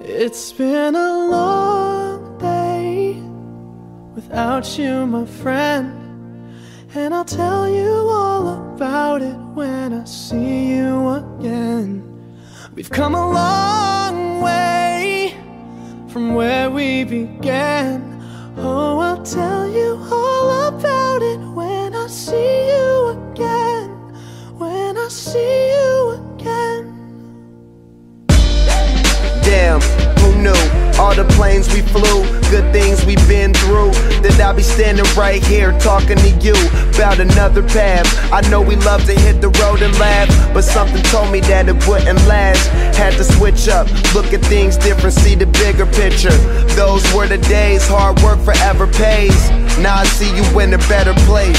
It's been a long day without you, my friend, and I'll tell you all about it when I see you again. We've come a long way from where we began. Oh, I'll tell you all about it when I see you again. When I see you again. Damn, who knew? All the planes we flew, good things we've been through, that I'll be standing right here talking to you about another path. I know we love to hit the road and laugh, but something told me that it wouldn't last. Had to switch up, look at things different, see the bigger picture. Those were the days, hard work forever pays. Now I see you in a better place.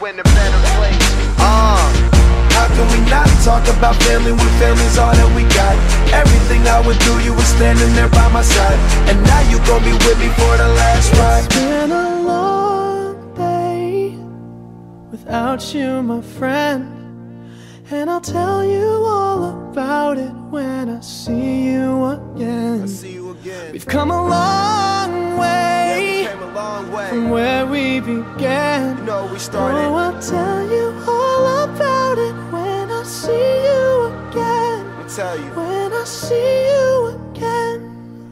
How can we not talk about family when family's all that we got? Everything I went through, you were standing there by my side, and now you gon' be with me for the last ride. It's been a long day without you, my friend, and I'll tell you all about it when I see you again. We've come a long way, from where we began. You know we started. Oh, I'll tell you all about it when I see you again. Let me tell you. When I see you again.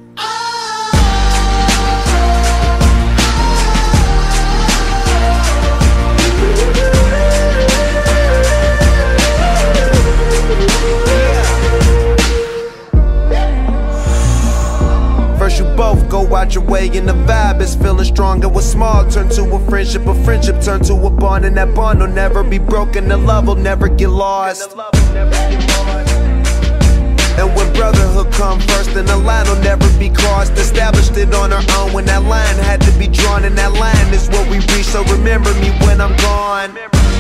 First you both go out your way and the vibe is feeling strong, and what's small turn to a friendship turn to a bond, and that bond will never be broken, the love will never get lost. And when brotherhood come first, then the line will never be crossed. Established it on our own when that line had to be drawn, and that line is what we reach, so remember me when I'm gone.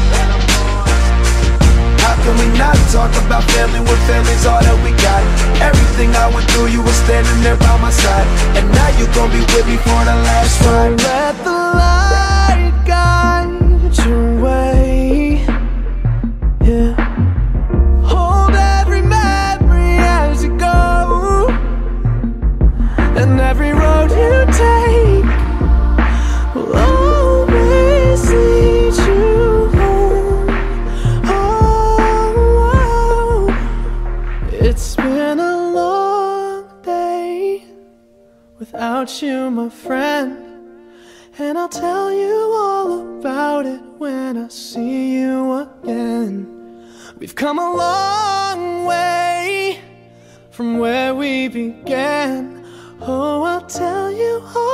How can we not talk about family when family's all that we got? Everything I went through, you were standing there by my side, and now you gon' be with me for the last ride. Let the light guide your way, yeah. Hold every memory as you go, and every road you take will always lead you home. Oh, it's been a long day without you, my friend, and I'll tell you all about it when I see you again. We've come a long way from where we began. Oh, I'll tell you all